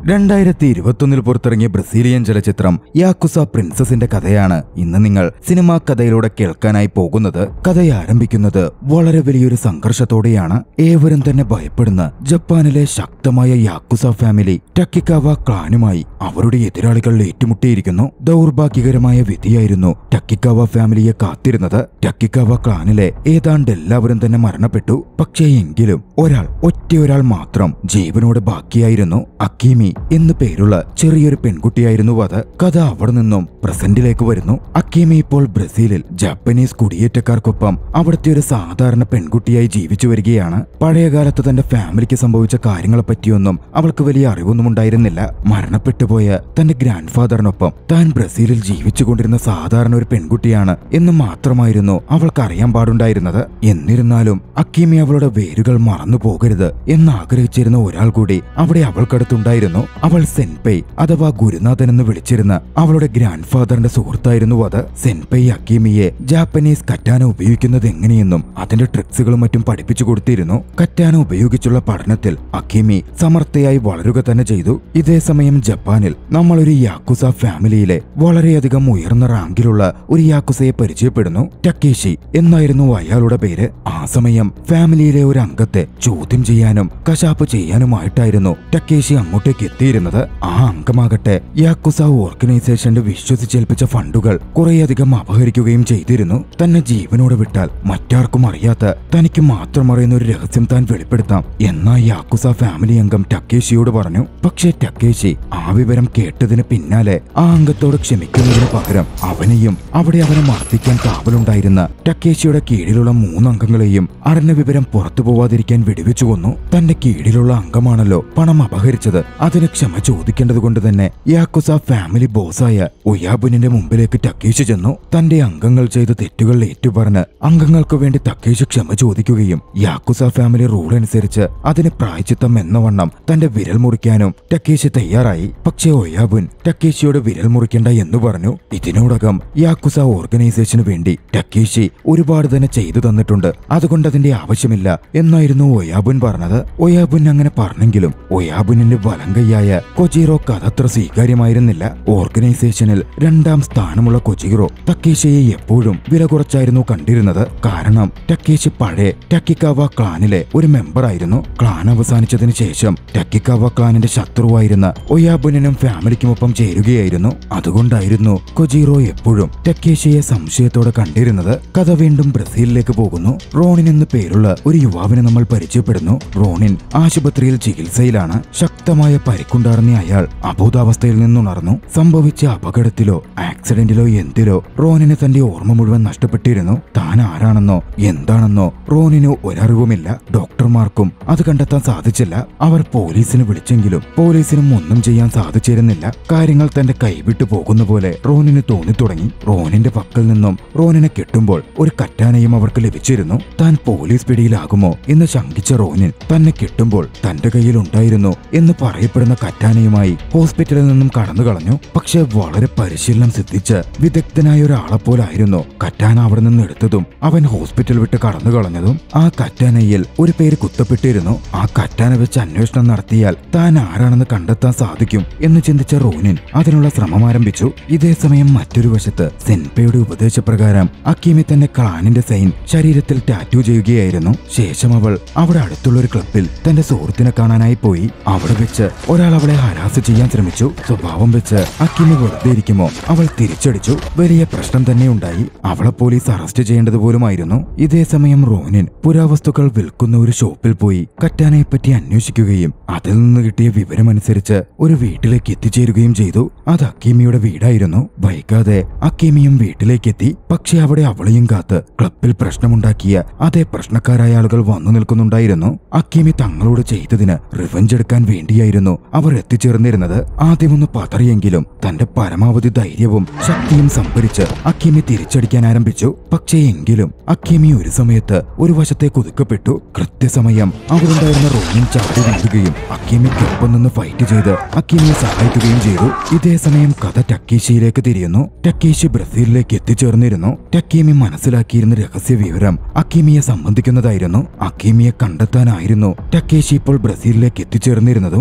2021 പുറത്തിറങ്ങിയ ബ്രസീലിയൻ ചലച്ചിത്രം യാക്കുസ പ്രിൻസസിന്റെ കഥയാണ് ഇന്ന് നിങ്ങൾ സിനിമാ കഥയിലൂടെ കേൾക്കാനായി പോകുന്നത്. കഥ ആരംഭിക്കുന്നത് വളരെ വലിയൊരു സംഘർഷത്തോടെയാണ്. ഏവരും തന്നെ ഭയപ്പെടുന്ന ജപ്പാനിലെ ശക്തമായ യാക്കുസ ഫാമിലി ടക്കിക്കാവ ക്ലാനുമായി അവരുടെ എതിരാളികൾ ഏറ്റുമുട്ടിയിരിക്കുന്നു. ദൗർഭാഗ്യകരമായ വിധിയായിരുന്നു ടക്കിക്കാവ ഫാമിലിയെ കാത്തിരുന്നത്. ടക്കിക്കാവ ക്ലാനിലെ ഏതാണ്ട് എല്ലാവരും തന്നെ മരണപ്പെട്ടു. പക്ഷേ എങ്കിലും ഒറ്റയൊരാൾ മാത്രം ജീവനോടെ ബാക്കിയായിരുന്നു. അക്കീമി എന്ന് പേരുള്ള ചെറിയൊരു പെൺകുട്ടിയായിരുന്നു അത്. കഥ അവിടെ നിന്നും പ്രസന്റിലേക്ക് വരുന്നു. അക്കീമി ഇപ്പോൾ ബ്രസീലിൽ ജാപ്പനീസ് കുടിയേറ്റക്കാർക്കൊപ്പം അവിടുത്തെ ഒരു സാധാരണ പെൺകുട്ടിയായി ജീവിച്ചു വരികയാണ്. പഴയകാലത്ത് തന്റെ ഫാമിലിക്ക് സംഭവിച്ച കാര്യങ്ങളെ പറ്റിയൊന്നും അവൾക്ക് വലിയ അറിവൊന്നും ഉണ്ടായിരുന്നില്ല. മരണപ്പെട്ടുപോയ തന്റെ ഗ്രാൻഡ് ഫാദറിനൊപ്പം താൻ ബ്രസീലിൽ ജീവിച്ചുകൊണ്ടിരുന്ന സാധാരണ ഒരു പെൺകുട്ടിയാണ് എന്ന് മാത്രമായിരുന്നു അവൾക്ക് അറിയാൻ പാടുണ്ടായിരുന്നത്. എന്നിരുന്നാലും അക്കീമി അവളുടെ വേരുകൾ മറന്നു പോകരുത് എന്നാഗ്രഹിച്ചിരുന്ന ഒരാൾ കൂടി അവിടെ അവൾക്കടുത്തുണ്ടായിരുന്നു. അവൾ സെൻപൈ അഥവാ ഗുരുനാഥൻ എന്ന് വിളിച്ചിരുന്ന അവളുടെ ഗ്രാൻഡ് ഫാദറിന്റെ സുഹൃത്തായിരുന്നു അത്. സെൻപൈ അക്കീമിയെ ജാപ്പനീസ് കറ്റാന ഉപയോഗിക്കുന്നത് എങ്ങനെയെന്നും അതിന്റെ ട്രിക്സുകളും മറ്റും പഠിപ്പിച്ചു കൊടുത്തിരുന്നു. കറ്റാന ഉപയോഗിച്ചുള്ള പഠനത്തിൽ അക്കീമി സമർത്ഥയായി വളരുക തന്നെ ചെയ്തു. ഇതേസമയം ജപ്പാനിൽ നമ്മൾ ഒരു യാക്കുസ ഫാമിലിയിലെ വളരെയധികം ഉയർന്ന റാങ്കിലുള്ള ഒരു യാക്കുസയെ പരിചയപ്പെടുന്നു. ടക്കേഷി എന്നായിരുന്നു അയാളുടെ പേര്. ആ സമയം ഫാമിലിയിലെ ഒരു അംഗത്തെ ചോദ്യം ചെയ്യാനും കശാപ്പ് ചെയ്യാനുമായിട്ടായിരുന്നു ടക്കേഷി അങ്ങോട്ടേക്ക് എത്തിയിരുന്നത്. ആ അംഗമാകട്ടെ യാക്കുസ ഓർഗനൈസേഷന്റെ വിശ്വസിച്ചേൽപ്പിച്ച ഫണ്ടുകൾ കുറേയധികം അപഹരിക്കുകയും ചെയ്തിരുന്നു. തന്നെ ജീവനോടെ വിട്ടാൽ മറ്റാർക്കും അറിയാത്ത തനിക്ക് മാത്രം അറിയുന്ന ഒരു രഹസ്യം താൻ വെളിപ്പെടുത്താം എന്നാ യാക്കുസ ഫാമിലി അംഗം ടക്കേഷിയോട് പറഞ്ഞു. പക്ഷേ ടക്കേഷി ആ വിവരം കേട്ടതിന് പിന്നാലെ ആ അംഗത്തോട് ക്ഷമിക്കുന്നതിന് പകരം അവനെയും അവിടെ അവനെ മർദ്ദിക്കാൻ കാവലുണ്ടായിരുന്ന ടക്കേഷിയുടെ കീഴിലുള്ള 3 അംഗങ്ങളെയും അറിഞ്ഞ വിവരം പുറത്തു പോവാതിരിക്കാൻ വെടിവെച്ചു കൊന്നു. തന്റെ കീഴിലുള്ള അംഗമാണല്ലോ പണം അപഹരിച്ചത്, അതിന് ക്ഷമ ചോദിക്കേണ്ടതുകൊണ്ട് തന്നെ യാക്കുസ ഫാമിലി ബോസായ ഒയാബുനിന്റെ മുമ്പിലേക്ക് ടക്കേഷി ചെന്നു. തന്റെ അംഗങ്ങൾ ചെയ്ത തെറ്റുകൾ ഏറ്റുപറഞ്ഞ് അംഗങ്ങൾക്ക് വേണ്ടി ടക്കേഷി ക്ഷമ ചോദിക്കുകയും യാക്കുസ ഫാമിലി റൂൾ അനുസരിച്ച് അതിന് പ്രായച്ചിത്തം എന്നവണ്ണം തന്റെ വിരൽ മുറിക്കാനും ടക്കേഷി തയ്യാറായി. പക്ഷേ ഒയാബുൻ ടക്കേഷിയോട് വിരൽ മുറിക്കേണ്ട എന്ന് പറഞ്ഞു. ഇതിനോടകം യാക്കുസ ഓർഗനൈസേഷന് വേണ്ടി ടക്കേഷി ഒരുപാട് തന്നെ ചെയ്തു തന്നിട്ടുണ്ട്, അതുകൊണ്ട് അതിന്റെ ആവശ്യമില്ല എന്നായിരുന്നു ഒയാബുൻ പറഞ്ഞത്. ഒയാബുൻ അങ്ങനെ പറഞ്ഞെങ്കിലും ഒയാബുനിന്റെ വലങ്കയ്യായ കൊജിറോ കഥത്ര സ്വീകാര്യമായിരുന്നില്ല. ഓർഗനൈസേഷനിൽ 2ാം സ്ഥാനമുള്ള കൊജിറോ ടക്കേഷിയെ എപ്പോഴും വില കുറച്ചായിരുന്നു കണ്ടിരുന്നത്. കാരണം ടക്കേഷി പഴയ ടക്കിക്കാവ ക്ലാനിലെ ഒരു മെമ്പർ ആയിരുന്നു. ക്ലാൻ അവസാനിച്ചതിന് ശേഷം ടക്കിക്കാവ ക്ലാനിന്റെ ശത്രുവായിരുന്ന ഒയാബുനും ഫാമിലിക്കുമൊപ്പം ചേരുകയായിരുന്നു. അതുകൊണ്ടായിരുന്നു കൊജിറോ എപ്പോഴും ടക്കേഷിയെ സംശയത്തോടെ കണ്ടിരുന്നത്. കഥ വീണ്ടും ബ്രസീലിലേക്ക് പോകുന്നു. റോണിൻ എന്ന് പേരുള്ള ഒരു യുവാവിനെ നമ്മൾ പരിചയപ്പെടുന്നു. റോണിൻ ആശുപത്രിയിൽ ചികിത്സയിലാണ്. ശക്തമായ പരിക്കുണ്ടായിരുന്ന അയാൾ അബോധാവസ്ഥയിൽ നിന്നുണർന്നു. സംഭവിച്ച അപകടത്തിലോ ആക്സിഡന്റിലോ എന്തിലോ റോണിന് തന്റെ ഓർമ്മ മുഴുവൻ നഷ്ടപ്പെട്ടിരുന്നു. താൻ ആരാണെന്നോ എന്താണെന്നോ റോണിന് ഒരറിവുമില്ല. ഡോക്ടർമാർക്കും അത് കണ്ടെത്താൻ സാധിച്ചില്ല. അവർ പോലീസിന് വിളിച്ചെങ്കിലും പോലീസിനും ഒന്നും ചെയ്യാൻ സാധിച്ചിരുന്നില്ല. കാര്യങ്ങൾ തന്റെ കൈവിട്ടു പോകുന്ന പോലെ റോണിന് തോന്നിത്തുടങ്ങി. റോണിന്റെ പക്കൽ നിന്നും റോണിനെ കെട്ടുമ്പോൾ ഒരു കറ്റാനയും അവർക്ക് ലഭിച്ചിരുന്നു. താൻ പോലീസ് പിടിയിലാകുമോ എന്ന് ശങ്കിച്ച റോണിൻ തന്നെ കെട്ടുമ്പോൾ തന്റെ കയ്യിൽ ഉണ്ടായിരുന്നു എന്ന് പറയപ്പെടുന്ന കറ്റാനയുമായി ഹോസ്പിറ്റലിൽ നിന്നും കടന്നു കളഞ്ഞു. പക്ഷെ വളരെ പരിശീലനം സിദ്ധിച്ച് വിദഗ്ധനായ ഒരാളെപ്പോലായിരുന്നു കറ്റാന അവിടെ നിന്ന് എടുത്തതും അവൻ ഹോസ്പിറ്റൽ വിട്ട് കടന്നു കളഞ്ഞതും. ആ കറ്റാനയിൽ ഒരു പേര് കുത്തപ്പെട്ടിരുന്നു. ആ കറ്റാന വെച്ച് അന്വേഷണം നടത്തിയാൽ താൻ ആരാണെന്ന് കണ്ടെത്താൻ സാധിക്കും എന്ന് ചിന്തിച്ച റോണിൻ അതിനുള്ള ശ്രമം ആരംഭിച്ചു. ഇതേസമയം മറ്റൊരു വശത്ത് സെൻപയുടെ ഉപദേശപ്രകാരം അക്കീമി തന്റെ ക്ലാനിന്റെ സൈൻ ശരീരത്തിൽ ടാറ്റു ചെയ്യുകയായിരുന്നു. ശേഷം അവൾ അവിടെ അടുത്തുള്ള ഒരു ക്ലബിൽ തന്റെ സുഹൃത്തിനെ കാണാനായി പോയി. അവിടെ വെച്ച് ഒരാൾ അവളെ ഹരാസ് ചെയ്യാൻ ശ്രമിച്ചു. സ്വഭാവം വെച്ച് അക്കീമി വെറുതെ ഇരിക്കുമോ അവൾ തിരിച്ചടിച്ചു. വലിയ പ്രശ്നം തന്നെ ഉണ്ടായി. അവളെ പോലീസ് അറസ്റ്റ് ചെയ്യേണ്ടതുപോലുമായിരുന്നു. ഇതേസമയം റോണിൻ പുരാവസ്തുക്കൾ വിൽക്കുന്ന ഒരു ഷോപ്പിൽ പോയി കറ്റാനയെ പറ്റി അന്വേഷിക്കുകയും അതിൽ നിന്ന് കിട്ടിയ വിവരമനുസരിച്ച് ഒരു വീട്ടിലേക്ക് എത്തിച്ചേരുകയും ചെയ്തു. അത് അക്കീമിയുടെ വീടായിരുന്നു. വൈകാതെ അക്കീമിയും വീട്ടിലേക്കെത്തി. പക്ഷെ അവിടെ അവളെയും കാത്ത് ക്ലബിൽ പ്രശ്നമുണ്ടാക്കിയ അതേ പ്രശ്നക്കാരായ ആളുകൾ വന്നു നിൽക്കുന്നുണ്ടായിരുന്നു. അക്കീമി തങ്ങളോട് ചെയ്തതിന് റിവഞ്ച് എടുക്കാൻ വേണ്ടിയായിരുന്നു അവർ എത്തിച്ചേർന്നിരുന്നത്. ആദ്യമൊന്ന് പതറിയെങ്കിലും തന്റെ പരമാവധി ധൈര്യവും ശക്തിയും സംഭരിച്ച് അക്കീമി തിരിച്ചടിക്കാൻ ആരംഭിച്ചു. പക്ഷേ എങ്കിലും അക്കീമി ഒരു സമയത്ത് ഒരു വശത്തേക്ക് ഒതുക്കപ്പെട്ടു. കൃത്യസമയം അവിടുണ്ടായിരുന്ന റോണിൻ ചാടി വീഴുകയും അക്കീമിക്കൊപ്പം നിന്ന് ഫൈറ്റ് ചെയ്ത് അക്കീമിയെ സഹായിക്കുകയും ചെയ്തു. ഇതേസമയം കഥ ടക്കേഷിയിലേക്ക് തിരിയുന്നു. ടക്കേഷി ബ്രസീലിലേക്ക് എത്തിച്ചേർന്നിരുന്നു. ടക്കീമി മനസ്സിലാക്കിയിരുന്ന രഹസ്യ വിവരം അക്കീമിയെ സംബന്ധിക്കുന്നതായിരുന്നു. അക്കീമിയെ കണ്ടെത്താനായിരുന്നു ടക്കേഷി ഇപ്പോൾ ബ്രസീലിലേക്ക് എത്തിച്ചേർന്നിരുന്നതും. അക്കീമി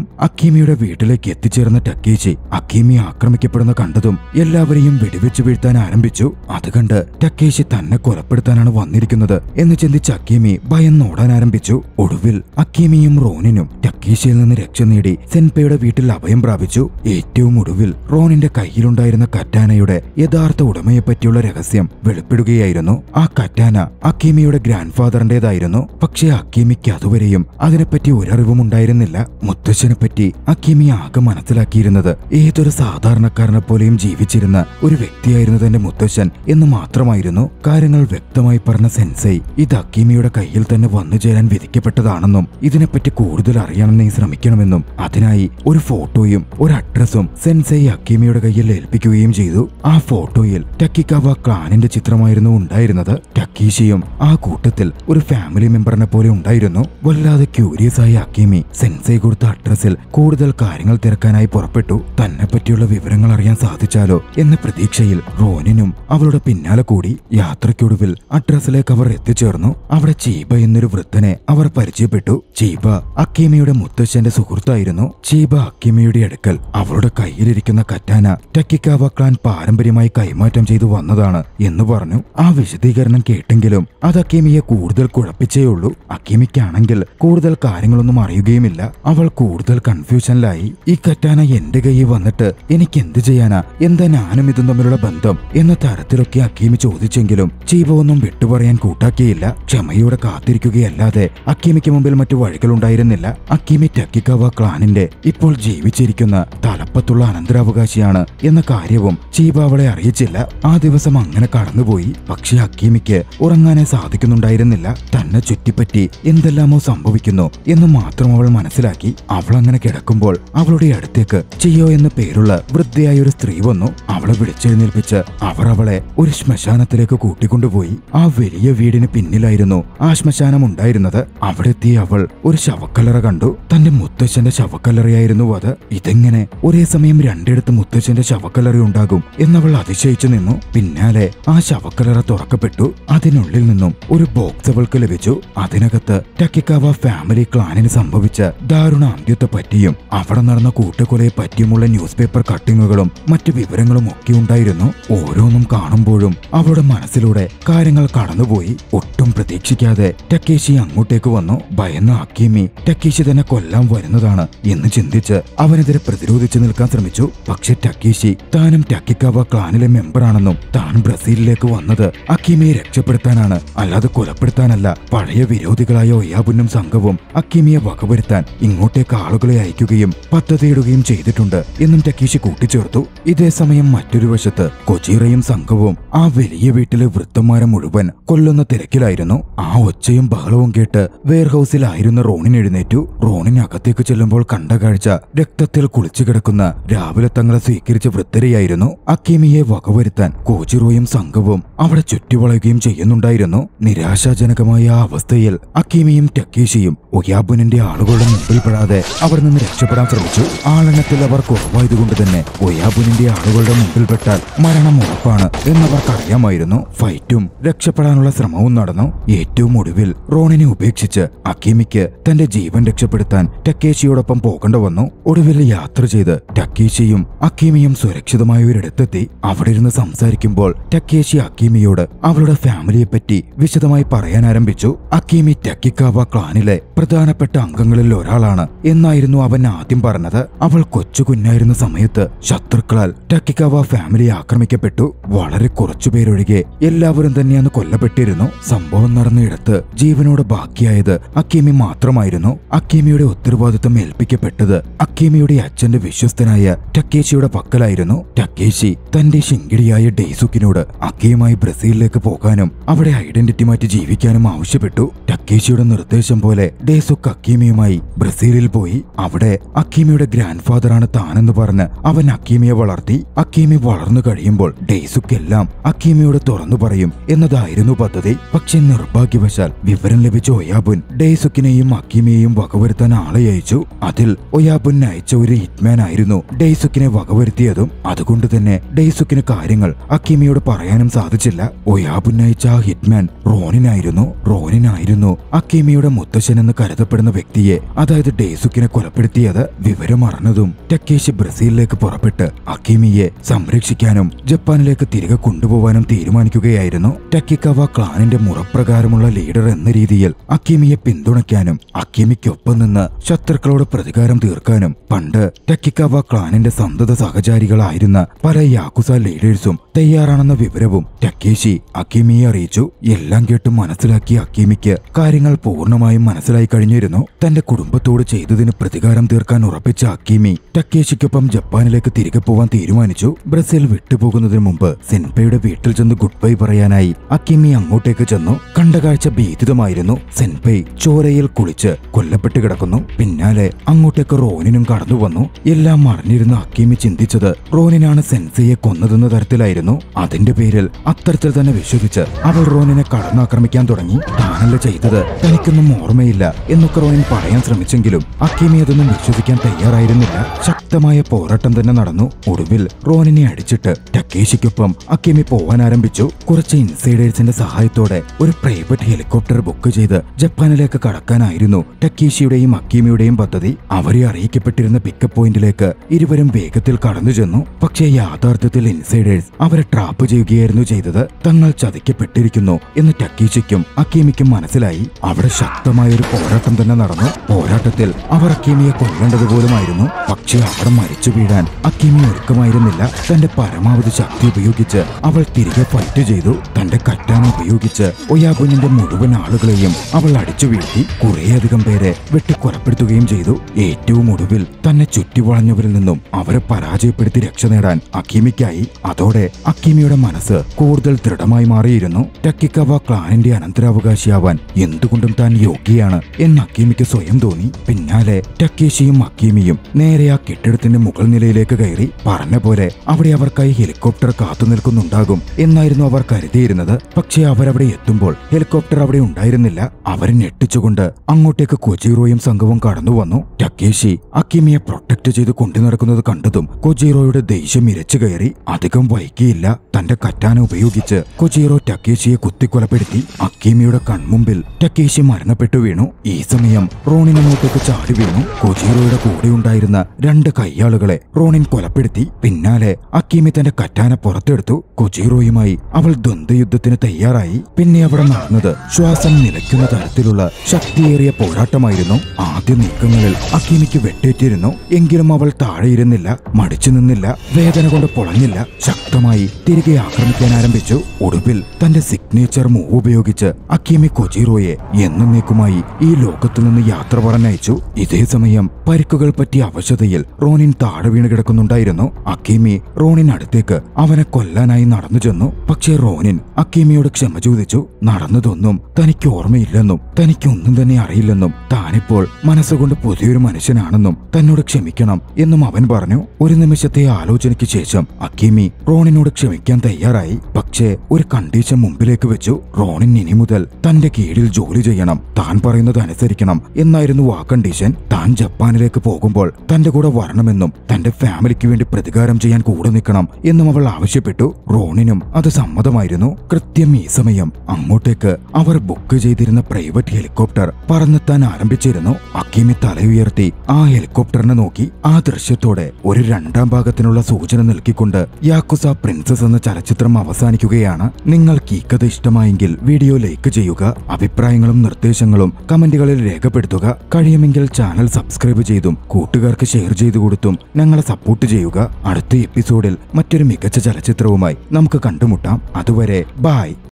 അക്കീമിയുടെ വീട്ടിലേക്ക് എത്തിച്ചേർന്ന ടക്കേഷി അക്കീമി ആക്രമിക്കപ്പെടുന്ന കണ്ടതും എല്ലാവരെയും വെടിവെച്ച് വീഴ്ത്താൻ ആരംഭിച്ചു. അത് കണ്ട് ടക്കേഷി തന്നെ കൊലപ്പെടുത്താനാണ് വന്നിരിക്കുന്നത് എന്ന് ചിന്തിച്ച് അക്കീമി ഭയന്നോടാൻ ആരംഭിച്ചു. ഒടുവിൽ അക്കീമിയും റോണിനും ടക്കേഷിയിൽ നിന്ന് രക്ഷ നേടി സെൻപയുടെ വീട്ടിൽ അഭയം പ്രാപിച്ചു. ഏറ്റവും ഒടുവിൽ റോണിന്റെ കയ്യിലുണ്ടായിരുന്ന കറ്റാനയുടെ യഥാർത്ഥ ഉടമയെപ്പറ്റിയുള്ള രഹസ്യം വെളിപ്പെടുകയായിരുന്നു. ആ കറ്റാന അക്കീമിയുടെ ഗ്രാൻഡ് ഫാദറിന്റേതായിരുന്നു. പക്ഷേ അക്കീമിക്ക് അതുവരെയും അതിനെപ്പറ്റി ഒരറിവും ഉണ്ടായിരുന്നില്ല. മുത്തശ്ശനെ പറ്റി അക്കീമി ആകെ മനസ്സിലാക്കിയിരുന്നത് ഏതൊരു സാധാരണക്കാരനെ പോലെയും ജീവിച്ചിരുന്ന ഒരു വ്യക്തിയായിരുന്നു തന്റെ മുത്തശ്ശൻ എന്ന് മാത്രമായിരുന്നു. കാര്യങ്ങൾ വ്യക്തമായി പറഞ്ഞ സെൻസൈ ഇത് അക്കീമിയുടെ കയ്യിൽ തന്നെ വന്നു ചേരാൻ വിധിക്കപ്പെട്ടതാണെന്നും ഇതിനെപ്പറ്റി കൂടുതൽ അറിയാൻ നീ ശ്രമിക്കണമെന്നും അതിനായി ഒരു ഫോട്ടോയും ഒരു അഡ്രസ്സും സെൻസൈ അക്കീമിയുടെ കയ്യിൽ ഏൽപ്പിക്കുകയും ചെയ്തു. ആ ഫോട്ടോയിൽ ടക്കിക്കാവ ക്ലാനിന്റെ ചിത്രമായിരുന്നു ഉണ്ടായിരുന്നത്. ടക്കീഷിയും ആ കൂട്ടത്തിൽ ഒരു ഫാമിലി മെമ്പറിനെ പോലെ ഉണ്ടായിരുന്നു. വല്ലാതെ ക്യൂരിയസ് ആയ അക്കീമി സെൻസൈ കൊടുത്ത അഡ്രസ്സിൽ കൂടുതൽ കാര്യങ്ങൾ തിരക്കാനായി പുറപ്പെട്ടു. തന്നെ പറ്റിയുള്ള വിവരങ്ങൾ അറിയാൻ സാധിച്ചാലോ എന്ന പ്രതീക്ഷയിൽ റോനിനും അവളുടെ പിന്നാലെ കൂടി. യാത്രയ്ക്കൊടുവിൽ അഡ്രസ്സിലേക്ക് അവർ എത്തിച്ചേർന്നു. അവിടെ ചീബ എന്നൊരു വൃദ്ധനെ അവർ പരിചയപ്പെട്ടു. ചീബ അക്കീമിയുടെ മുത്തശ്ശന്റെ സുഹൃത്തായിരുന്നു. ചീബ അക്കീമിയുടെ അടുക്കൽ അവളുടെ കയ്യിലിരിക്കുന്ന കറ്റാന ടക്കിക്കാവ ക്ലാൻ പാരമ്പര്യമായി കൈമാറ്റം ചെയ്തു വന്നതാണ് എന്ന് പറഞ്ഞു. ആ വിശദീകരണം കേട്ടെങ്കിലും അത് അക്കീമിയെ കൂടുതൽ കുഴപ്പിച്ചേയുള്ളൂ. അക്കീമിക്കാണെങ്കിൽ കൂടുതൽ കാര്യങ്ങളൊന്നും അറിയുകയുമില്ല. അവൾ കൂടുതൽ കൺഫ്യൂഷനിലായി. ഈ കറ്റാന എന്റെ കയ്യിൽ വന്നിട്ട് എനിക്ക് എന്ത് ചെയ്യാനാ, എന്താ ഞാനും ഇതും തമ്മിലുള്ള ബന്ധം എന്ന തരത്തിലൊക്കെ അക്കീമി ചോദിച്ചെങ്കിലും ചീബ ഒന്നും വിട്ടുപറയാൻ കൂട്ടാക്കിയില്ല. ക്ഷമയോടെ കാത്തിരിക്കുകയല്ലാതെ അക്കീമിക്ക് മുമ്പിൽ മറ്റു വഴികളുണ്ടായിരുന്നില്ല. അക്കീമി ടക്കിക്കാവ ക്ലാനിന്റെ ഇപ്പോൾ ജീവിച്ചിരിക്കുന്ന തലപ്പത്തുള്ള അനന്തരാവകാശിയാണ് എന്ന കാര്യവും ചീബ അവളെ അറിയിച്ചില്ല. ആ ദിവസം അങ്ങനെ കടന്നുപോയി. പക്ഷെ അക്കീമിക്ക് ഉറങ്ങാനേ സാധിക്കുന്നുണ്ടായിരുന്നില്ല. തന്നെ ചുറ്റിപ്പറ്റി എന്തെല്ലാമോ സംഭവിക്കുന്നു എന്ന് മാത്രം അവൾ മനസ്സിലാക്കി. അവൾ അങ്ങനെ കിടക്കുമ്പോൾ അവളുടെ അടുത്തേക്ക് ചിയോ എന്ന പേരുള്ള വൃദ്ധയായ ഒരു സ്ത്രീ വന്നു. അവളെ വിളിച്ചെഴുന്നേൽപ്പിച്ച് അവർ അവളെ ഒരു ശ്മശാനത്തിലേക്ക് കൂട്ടിക്കൊണ്ടുപോയി. ആ വലിയ വീടിന് പിന്നിലായിരുന്നു ആ ശ്മശാനം ഉണ്ടായിരുന്നത്. അവിടെ എത്തിയ അവൾ ഒരു ശവക്കല്ലറ കണ്ടു. തന്റെ മുത്തശ്ശന്റെ ശവക്കല്ലറയായിരുന്നു അത്. ഇതെങ്ങനെ ഒരേ സമയം രണ്ടിടത്ത് മുത്തശ്ശന്റെ ശവക്കല്ലറ ഉണ്ടാകും എന്നവൾ അതിശയിച്ചു നിന്നു. പിന്നാലെ ആ ശവക്കല്ലറ തുറക്കപ്പെട്ടു. അതിനുള്ളിൽ നിന്നും ഒരു ബോക്സ് അവൾക്ക് ലഭിച്ചു. അതിനകത്ത് ടക്കിക്കാവ ഫാമിലി ക്ലാനിന് സംഭവിച്ച ദാരുണ അന്ത്യത്തെ പറ്റിയും അവിടെ നടന്ന കൂട്ടക്കൊലയെ പറ്റിയുമുള്ള ന്യൂസ് പേപ്പർ കട്ടിങ്ങുകളും മറ്റു വിവരങ്ങളും ഒക്കെ ഉണ്ടായിരുന്നു. ഓരോന്നും കാണുമ്പോഴും അവളുടെ മനസ്സിലൂടെ കാര്യങ്ങൾ കടന്നുപോയി. ഒട്ടും പ്രതീക്ഷിക്കാതെ ടക്കേഷി അങ്ങോട്ടേക്ക് വന്നു. ഭയന്ന അക്കീമി ടക്കേഷി തന്നെ കൊല്ലാൻ വരുന്നതാണ് എന്ന് ചിന്തിച്ച് അവനെതിരെ പ്രതിരോധിച്ചു നിൽക്കാൻ ശ്രമിച്ചു. പക്ഷെ ടക്കേഷി താനും ടക്കിക്കാവ ക്ലാനിലെ മെമ്പറാണെന്നും താൻ ബ്രസീലിലേക്ക് വന്നത് അക്കീമിയെ രക്ഷപ്പെടുത്താനാണ്, അല്ലാതെ കൊലപ്പെടുത്താനല്ല. പഴയ വിരോധികളായ ഒയാബുന്നും സംഘവും അക്കീമിയെ വകവരുത്താൻ ഇങ്ങോട്ടേക്ക് ആളുകളെ അയക്കുകയും പദ്ധതിയിടുകയും ചെയ്തിട്ടുണ്ട് എന്നും ടക്കേഷി കൂട്ടിച്ചേർത്തു. ഇതേസമയം മറ്റൊരു വശത്ത് കൊച്ചീറയും സംഘവും ആ വലിയ വീട്ടിലെ വൃദ്ധന്മാരെ മുഴുവൻ കൊല്ലുന്ന തിരക്കിലായിരുന്നു. ആ ഒച്ചയും ബഹളവും കേട്ട് വെയർഹൌസിലായിരുന്ന റോണിൻ എഴുന്നേറ്റു. റോണിൻ അകത്തേക്ക് ചെല്ലുമ്പോൾ കണ്ട കാഴ്ച രക്തത്തിൽ കുളിച്ചു കിടക്കുന്ന രാവിലെ തങ്ങളെ സ്വീകരിച്ച വൃദ്ധരെയായിരുന്നു. അക്കീമിയെ വകവരുത്താൻ കോച്ചിറോയും സംഘവും അവിടെ ചുറ്റിവളയുകയും ചെയ്യുന്നുണ്ടായിരുന്നു. നിരാശാജനകമായ ആ അവസ്ഥയിൽ അക്കീമിയും ടക്കേഷിയും ഒയാബുനിന്റെ ആളുകളുടെ മുമ്പിൽപ്പെടാതെ അവിടെ നിന്ന് രക്ഷപ്പെടാൻ ശ്രമിച്ചു. ആളെണ്ണത്തിൽ അവർ കുറവായതുകൊണ്ട് തന്നെ ഒയാബുനിന്റെ ആളുകളുടെ മുമ്പിൽപ്പെട്ടാൽ മരണം ഉറപ്പാണ് എന്നവർക്കറിയാമായിരുന്നു. ഫൈറ്റും രക്ഷപ്പെടാനുള്ള ശ്രമവും നടന്നു. ഏറ്റവും ഒടുവിൽ റോണിനെ ഉപേക്ഷിച്ച് അക്കീമിക്ക് തന്റെ ജീവൻ രക്ഷപ്പെടുത്താൻ ടക്കേഷിയോടൊപ്പം പോകേണ്ട വന്നു. ഒടുവിൽ യാത്ര ചെയ്ത് ടക്കേഷിയും അക്കീമിയും സുരക്ഷിതമായ ഒരിടത്തെത്തി. അവിടെ ഇരുന്ന് സംസാരിക്കുമ്പോൾ ടക്കേഷി അക്കീമിയോട് അവളുടെ ഫാമിലിയെ പറ്റി വിശദമായി പറയാൻ ആരംഭിച്ചു. അക്കീമി ടക്കിക്കാവ ക്ലാനിലെ പ്രധാനപ്പെട്ട അംഗങ്ങളിൽ ഒരാളാണ് എന്നായിരുന്നു അവൻ ആദ്യം പറഞ്ഞത്. അവൾ കൊച്ചു കുഞ്ഞായിരുന്ന സമയത്ത് ശത്രുക്കളാൽ ടക്കിക്കാവ ഫാമിലി ആക്രമിക്കപ്പെട്ടു. വളരെ കുറച്ചുപേരൊഴികെ എല്ലാവരും തന്നെയാണ് കൊല്ലപ്പെട്ടിരുന്നു. സംഭവം നടന്നയിടത്ത് ജീവനോട് ബാക്കിയായത് അക്കീമി മാത്രമായിരുന്നു. അക്കീമിയുടെ ഉത്തരവാദിത്തം ഏൽപ്പിക്കപ്പെട്ടത് അക്കീമിയുടെ അച്ഛന്റെ വിശ്വസ്തനായ ടക്കേഷിയുടെ പക്കലായിരുന്നു. ടക്കേഷി തന്റെ ശിങ്കിടിയായ ഡെയ്സുക്കിനോട് അക്കയുമായി ബ്രസീലിലേക്ക് പോകാനും അവിടെ ഐഡന്റിറ്റി മാറ്റി ജീവിക്കാനും ആവശ്യപ്പെട്ടു. ടക്കേഷിയുടെ നിർദ്ദേശം പോലെ ഡെയ്സുക്ക് അക്കീമിയുമായി ബ്രസീലിൽ പോയി. അവിടെ അക്കീമിയുടെ ഗ്രാൻഡ് ഫാദറാണ് താനെന്ന് പറഞ്ഞ് അവൻ അക്കീമിയെ വളർത്തി. അക്കീമി വളർന്നു കഴിയുമ്പോൾ ഡെയ്സുക്ക് എല്ലാം അക്കീമിയോട് തുറന്നു പറയും എന്നതായിരുന്നു പദ്ധതി. പക്ഷെ നിർഭാഗ്യവശാൽ വിവരം ലഭിച്ച ഒയാബുൻ ഡെയ്സുക്കിനെയും അക്കീമിയെയും വകവരുത്താൻ ആളെ അയച്ചു. അതിൽ ഒയാബുൻ അയച്ച ഒരു ഹിറ്റ്മാൻ ആയിരുന്നു ഡെയ്സുക്കിനെ വകവരുത്തിയതും. അതുകൊണ്ട് തന്നെ ഡെയ്സുക്കിന് കാര്യങ്ങൾ അക്കീമിയോട് പറയാനും സാധിച്ചില്ല. ഒയാബുൻ പറഞ്ഞയച്ച ആ ഹിറ്റ്മാൻ റോനിനായിരുന്നു അക്കീമിയുടെ മുത്തശ്ശനെന്ന് കരുതപ്പെടുന്ന വ്യക്തിയെ, അതായത് ഡേസുക്കിനെ കൊലപ്പെടുത്തിയത്. വിവരമറിഞ്ഞതും ടക്കേഷി ബ്രസീലിലേക്ക് പുറപ്പെട്ട് അക്കീമിയെ സംരക്ഷിക്കാനും ജപ്പാനിലേക്ക് തിരികെ കൊണ്ടുപോകാനും തീരുമാനിക്കുകയായിരുന്നു. ടക്കിക്കാവ ക്ലാനിന്റെ മുറപ്രകാരമുള്ള ലീഡർ എന്ന രീതിയിൽ അക്കീമിയെ പിന്തുണയ്ക്കാനും അക്കീമിക്കൊപ്പം നിന്ന് ശത്രുക്കളോട് പ്രതികാരം തീർക്കാനും പണ്ട് ടക്കിക്കാവ ക്ലാനിന്റെ സന്തത സഹചാരികളായിരുന്ന പല യാക്കുസ ലീഡേഴ്സും തയ്യാറാണെന്ന വിവരവും ടക്കേഷി അക്കീമിയെ അറിയിച്ചു. എല്ലാം കേട്ട് മനസ്സിലാക്കിയ അക്കീമിക്ക് കാര്യങ്ങൾ പൂർണ്ണമായും മനസ്സിലായി കഴിഞ്ഞിരുന്നു. തന്റെ കുടുംബത്തോട് ചെയ്തതിന് പ്രതികാരം തീർക്കാൻ ഉറപ്പിച്ച അക്കീമി ടക്കേഷിക്കൊപ്പം ജപ്പാനിലേക്ക് തിരികെ പോവാൻ തീരുമാനിച്ചു. ബ്രസീൽ വിട്ടുപോകുന്നതിന് മുമ്പ് സെൻപയുടെ വീട്ടിൽ ചെന്ന് ഗുഡ് ബൈ പറയാനായി അക്കീമി അങ്ങോട്ടേക്ക് ചെന്നു. കണ്ട കാഴ്ച ഭീതിതമായിരുന്നു. സെൻപൈ ചോരയിൽ കുളിച്ച് കൊല്ലപ്പെട്ട് കിടക്കുന്നു. പിന്നാലെ അങ്ങോട്ടേക്ക് റോനിനും കടന്നു വന്നു. എല്ലാം അറിഞ്ഞിരുന്ന അക്കീമി ചിന്തിച്ചത് റോനിനാണ് സെൻസയെ കൊന്നതെന്ന തരത്തിലായിരുന്നു. അതിന്റെ പേരിൽ അത്തരത്തിൽ തന്നെ വിശ്വസിച്ച് അവൾ റോനിനെ കടന്നാക്രമിക്കാൻ തുടങ്ങി. താനല്ല ചെയ്തത്, തനിക്കൊന്നും ഓർമ്മയില്ല എന്നൊക്കെ റോനിൻ പറയാൻ ശ്രമിച്ചെങ്കിലും അക്കീമി അതൊന്നും വിശ്വസിക്കാൻ തയ്യാറായിരുന്നില്ല. ശക്തമായ പോരാട്ടം തന്നെ നടന്നു. ഒടുവിൽ റോനിനെ അടിച്ചിട്ട് ടക്കേഷിക്കൊപ്പം അക്കീമി പോവാൻ ആരംഭിച്ചു. കുറച്ച് ഇൻസൈഡേഴ്സിന്റെ സഹായത്തോടെ ഒരു പ്രൈവറ്റ് ഹെലികോപ്റ്റർ ബുക്ക് ചെയ്ത് ജപ്പാനിലേക്ക് കടക്കാനായിരുന്നു ടക്കേഷിയുടെയും അക്കീമിയുടെയും പദ്ധതി. അവരെ അറിയിക്കപ്പെട്ടിരുന്ന പിക്കപ്പ് പോയിന്റിലേക്ക് ഇരുവരും വേഗത്തിൽ കടന്നു ചെന്നു. പക്ഷേ യാഥാർത്ഥ്യത്തിൽ ഇൻസൈഡേഴ്സ് അവരെ ട്രാപ്പ് ചെയ്യുകയായിരുന്നു ചെയ്തത്. തങ്ങൾ ചതിക്കപ്പെട്ടിരിക്കുന്നു എന്ന് ടക്കേഷിക്കും അക്കീമിക്കും മനസ്സിലായി. അവിടെ ശക്തമായൊരു പോരാട്ടം തന്നെ നടന്നു. പോരാട്ടത്തിൽ അവർ അക്കീമിയെ കൊല്ലേണ്ടതുപോലുമായിരുന്നു. പക്ഷേ അവിടെ മരിച്ചു വീഴാൻ അക്കീമി ഒരുക്കമായിരുന്നില്ല. തന്റെ പരമാവധി ശക്തി ഉപയോഗിച്ച് അവൾ തിരികെ ഫൈറ്റ് ചെയ്തു. തന്റെ കറ്റാന ഉപയോഗിച്ച് ഒയാബുനിന്റെ മുഴുവൻ ആളുകളെയും അവൾ അടിച്ചു വീഴ്ത്തി. കുറേയധികം പേരെ വെട്ടിക്കൊലപ്പെടുത്തുകയും ചെയ്തു. ഏറ്റവും ഒടുവിൽ തന്നെ ചുറ്റിവളഞ്ഞവരിൽ നിന്നും അവരെ പരാജയപ്പെടുത്തി രക്ഷ നേടാൻ അക്കീമിക്കായി. അതോടെ അക്കീമിയുടെ മനസ്സ് കൂടുതൽ ദൃഢമായി മാറിയിരുന്നു. ടക്കിക്കാവ ക്ലാനിന്റെ അനന്തരാവകാശിയാവാൻ എന്തുകൊണ്ടും താൻ യോഗ്യയാണ് എന്ന് അക്കീമിക്ക് സ്വയം തോന്നി. പിന്നാലെ ടക്കേഷിയും അക്കീമിയും നേരെ ആ കെട്ടിടത്തിന്റെ മുകൾ നിലയിലേക്ക് കയറി. പറഞ്ഞ പോലെ അവിടെ അവർക്കായി ഹെലികോപ്റ്റർ കാത്തു നിൽക്കുന്നുണ്ടാകും എന്നായിരുന്നു അവർ കരുതിയിരുന്നത്. പക്ഷേ അവരവിടെ എത്തുമ്പോൾ ഹെലികോപ്റ്റർ അവിടെ ഉണ്ടായിരുന്നില്ല. അവരെ ഞെട്ടിച്ചുകൊണ്ട് അങ്ങോട്ടേക്ക് കൊജീറോയും സംഘവും കടന്നു വന്നു. ടക്കേഷി അക്കീമിയെ പ്രൊട്ടക്ട് ചെയ്ത് കൊണ്ടു നടക്കുന്നത് കണ്ടതും കൊജീറോയുടെ ദേഷ്യം ഇരച്ചു കയറി. അധികം വൈകിയില്ല. തന്റെ കറ്റാന ഉപയോഗിച്ച് കൊജീറോ ടക്കേഷിയെ കുത്തിക്കൊലപ്പെടുത്തി. അക്കീമിയുടെ കൺമുമ്പിൽ ടക്കേഷി മരണപ്പെട്ടു വീണു. ഈ സമയം റോണിൻ അങ്ങോട്ടേക്ക് ചാടി വീണു. കൊജീറോയുടെ കൂടെ ഉണ്ടായിരുന്ന 2 കയ്യാളുകളെ റോണിൻ കൊലപ്പെടുത്തി. പിന്നാലെ അക്കീമി തന്റെ കറ്റാന പുറത്തെടുത്തു. കൊജീറോയുമായി അവൾ ദ്വന്ദ്വയുദ്ധത്തിന് തയ്യാറായി. പിന്നെ അവിടെ നടന്നത് ശ്വാസം നിലയ്ക്കുന്ന തരത്തിലുള്ള ശക്തിയേറിയ പോരാട്ടമായിരുന്നു. ആദ്യ നീക്കങ്ങളിൽ അക്കീമിക്ക് വെട്ടേറ്റിരുന്നു. എങ്കിലും അവൾ താഴെയിരുന്നില്ല, മടിച്ചു നിന്നില്ല, വേദന കൊണ്ട് പൊളഞ്ഞില്ല. ശക്തമായി തിരികെ ആക്രമിക്കാൻ ആരംഭിച്ചു. ഒടുവിൽ തന്റെ സിഗ്നേച്ചർ മൂവ് ഉപയോഗിച്ച് അക്കീമി കൊജീറോയെ എന്നേക്കുമായി ഈ ലോകത്തു നിന്ന് യാത്ര പറഞ്ഞയച്ചു. ഇതേ സമയം പരിക്കുകൾ പറ്റിയ അവശതയിൽ റോണിൻ താഴെ വീണ് കിടക്കുന്നുണ്ടായിരുന്നു. അക്കീമി റോണിൻ അടുത്തേക്ക് അവനെ കൊല്ലാനായി നടന്നു ചെന്നു. പക്ഷേ റോണിൻ അക്കീമിയോട് ക്ഷമ ചോദിച്ചു. നടന്നതൊന്നും തനിക്ക് ഓർമ്മയില്ലെന്നും തനിക്കൊന്നും തന്നെ അറിയില്ലെന്നും താനിപ്പോൾ മനസ്സുകൊണ്ട് പുതിയൊരു മനുഷ്യനാണെന്നും തന്നോട് ക്ഷമിക്കണം എന്നും അവൻ പറഞ്ഞു. ഒരു നിമിഷത്തെ ആലോചനയ്ക്ക് ശേഷം അക്കീമി റോണിനോട് ക്ഷമിക്കാൻ തയ്യാറായി. പക്ഷേ ഒരു കണ്ടീഷൻ മുമ്പിലേക്ക് വെച്ചു. റോണിൻ ഇനി മുതൽ തന്റെ കീഴിൽ ജോലി ചെയ്യണം, താൻ പറയുന്നത് അനുസരിക്കണം എന്നായിരുന്നു ആ കണ്ടീഷൻ. താൻ ജപ്പാനിലേക്ക് പോകുമ്പോൾ തന്റെ കൂടെ വരണമെന്നും തന്റെ ഫാമിലിക്ക് വേണ്ടി പ്രതികാരം ചെയ്യാൻ കൂടെ നിൽക്കണം എന്നും അവൾ ആവശ്യപ്പെട്ടു. റോണിനും അത് സമ്മതമായിരുന്നു. കൃത്യം ഈ സമയം അങ്ങോട്ടേക്ക് അവർ ബുക്ക് ചെയ്തിരുന്ന പ്രൈവറ്റ് ഹെലികോപ്റ്റർ പറന്നെത്താൻ ആരംഭിച്ചിരുന്നു. അക്കീമി തലയുയർത്തി ആ ഹെലികോപ്റ്ററിനെ നോക്കി. ആ ദൃശ്യത്തോടെ ഒരു 2ാം ഭാഗത്തിനുള്ള സൂചന നൽകിക്കൊണ്ട് യാക്കുസ പ്രിൻസസ് എന്ന ചലച്ചിത്രം അവസാനിക്കുകയാണ്. നിങ്ങൾക്ക് ഈ കഥ ഇഷ്ടമായെങ്കിൽ വീഡിയോ ലൈക്ക് ചെയ്യുക. അഭിപ്രായങ്ങളും നിർദ്ദേശങ്ങളും കമന്റുകളിൽ രേഖപ്പെടുത്തുക. കഴിയുമെങ്കിൽ ചാനൽ സബ്സ്ക്രൈബ് ചെയ്തും കൂട്ടുകാർക്ക് ഷെയർ ചെയ്തു കൊടുത്തും ഞങ്ങളെ സപ്പോർട്ട് ചെയ്യുക. അടുത്ത എപ്പിസോഡിൽ മറ്റൊരു മികച്ച ചലച്ചിത്രവുമായി നമുക്ക് കണ്ടുമുട്ടാം. അതുവരെ ബൈ.